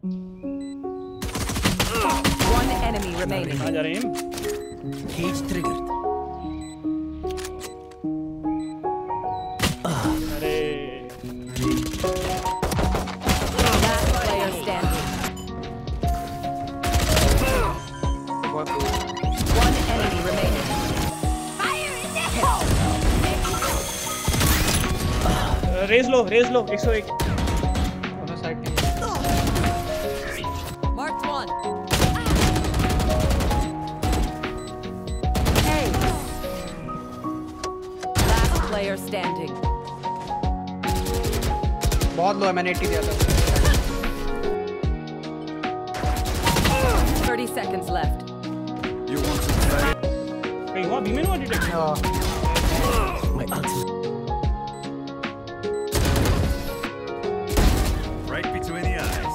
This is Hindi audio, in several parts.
One enemy remaining. कहाँ जा रहे हैं? Cage triggered. अरे Last player standing. One enemy remaining. Raze low 101. दोनों साइड के Marked one. Hey. Last player standing. बहुत लो है, मैंने 80 दिया था. 30 seconds left. कहीं हुआ बीमे हुआ detect. My ultimate. Right between the eyes.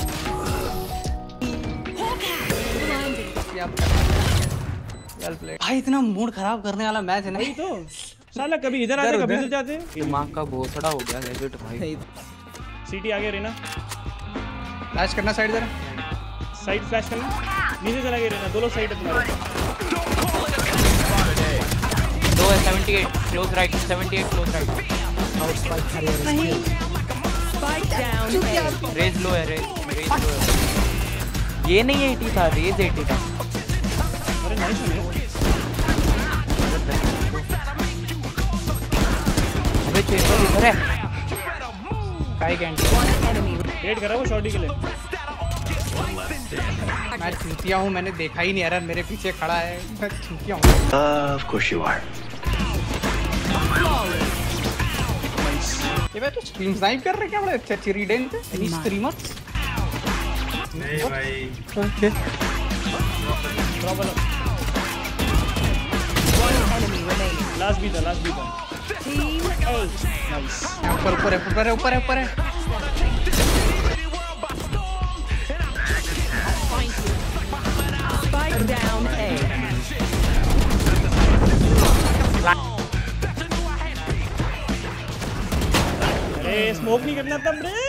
Well played. भाई इतना मूड खराब करने वाला मैच है ना. वही तो साला कभी इधर आते कभी उधर जाते. दिमाग का भोसड़ा हो गया गैजेट भाई. सीटी आगे रहना. फ्लैश करना साइड जरा. साइड फ्लैश करना. नीचे चला गया रहना. दोनों साइड है तुम्हारे. 2 है 78 close right. 78 close right. Spike down. Raze low है. रेज लो है. ये नहीं 80 था, रेज 80 था. अरे नाइस है. अबे चेतो इधर है. काय कैंडी वेट कर रहा वो शॉटी के लिए. मैं चूतिया हूँ, मैंने देखा ही नहीं. यार मेरे पीछे खड़ा है. मैं चूतिया हूँ. Of course you are. ये भाई तो स्ट्रीम स्नाइप कर रहे क्या बड़े अच्छे रीडेन पे. एनी स्ट्रीमर नहीं भाई. Okay. Problem. One enemy remaining. Last भी था. Team nice. ऊपर है. Spike down A. अरे स्मोक नहीं करना था ब्रे.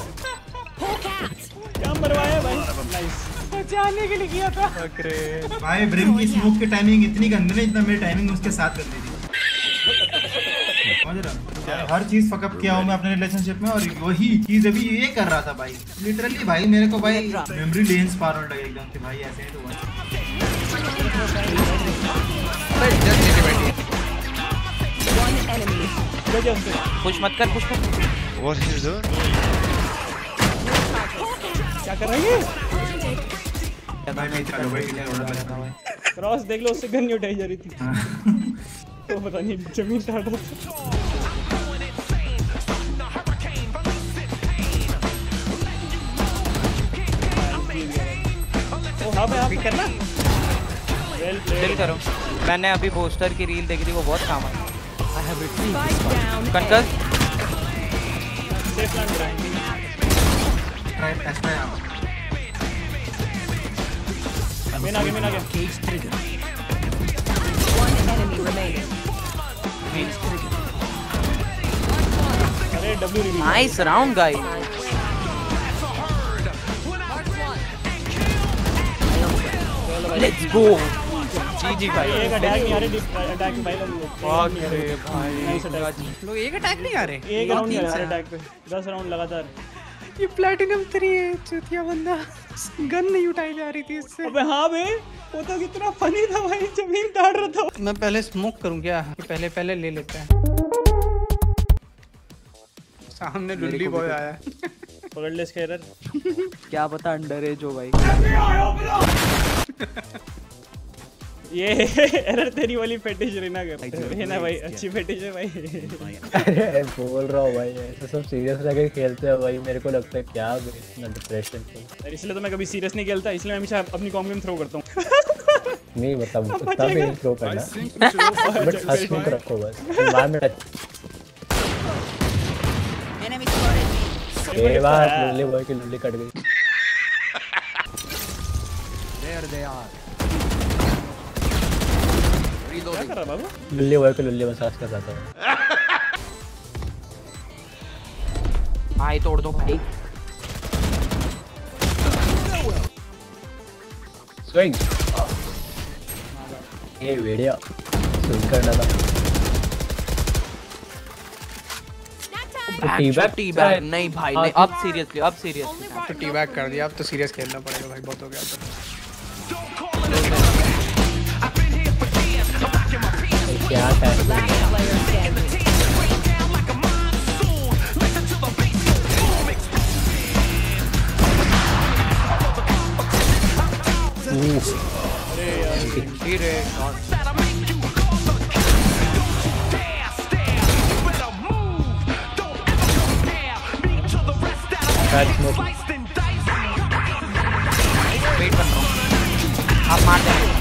क्या मरवाया भाई. नाइस. बचाने के लिए किया था. भाई ब्रिम की स्मोक की टाइमिंग इतनी गंदी नहीं जितना मेरी टाइमिंग उसके साथ कर दी थी. समझ रहा. हर चीज फकअप किया हूँ मैं अपने रिलेशनशिप में और वही चीज अभी ये कर रहा था भाई. लिटरली भाई मेरे को भाई मेमोरी लेन्स पार होने लगे एकदम से भाई. ऐसे ही तो हुआ. One enemy. पुश मत कर. What is he doing? क्या कर रही है. भाई मैं चलो भाई क्रॉस देख लो. उससे गन नहीं उठाई जा रही थी. तो पता नहीं जमीन काट रहा था. ओ हाँ भाई आप करना. चिल करो. मैंने अभी पोस्टर की रील देखी थी, वो बहुत काम आई. Spike down A. Concuss safe plan कराएंगे. एस्ट्रा यहां. मैं आ गया. Cage triggered. One enemy remaining. अरे W reveal. Nice round guys. Let's go. जी भाई. एक अटैक नहीं आ रहे. अटैक भाई लोग. Nice attack. लोग एक अटैक नहीं आ रहे. एक राउंड नहीं आ रहा अटैक पे. 10 राउंड लगातार. ये प्लैटिनम 3 है. चूतिया बंदा गन नहीं उठाई जा रही थी इससे. अबे हाँ बे. वो तो कितना फनी था भाई. जमीन काट रहा था. मैं पहले स्मोक करूं क्या. पहले ले लेते हैं. सामने लुल्ली बॉय आया. पकड़ ले इसका एरर. क्या पता अंडर एज हो भाई. ये एरर तेरी वाली फेटिश रहना कर है ना भाई. अच्छी फेटिश है भाई. अरे बोल रहा हूँ भाई. ऐसे सब सीरियस रह खेलते हैं भाई. मेरे को लगता है क्या इतना डिप्रेशन. इसलिए तो मैं कभी सीरियस नहीं खेलता. इसलिए मैं हमेशा अपनी कॉम गेम थ्रो करता हूँ. नहीं मतलब उतना भी नहीं थ्रो करना. बट हंसमुख रखो बस. एनवायरनमेंट ये बात लुल्ली बॉय की लुल्ली कट गई. क्या कर रहा बाबू. लुल्ली बॉय को लुल्ली मसाज कर रहा था. भाई तोड़ दो भाई. गोइंग ये वीडियो सुन करना था टी बैग नहीं भाई नहीं, अब सीरियसली तो टी बैग कर दिया, अब तो सीरियस खेलना पड़ेगा भाई, बहुत हो गया क्या time Last player standing. Wait कर रहा हूँ, आप मार देंगे।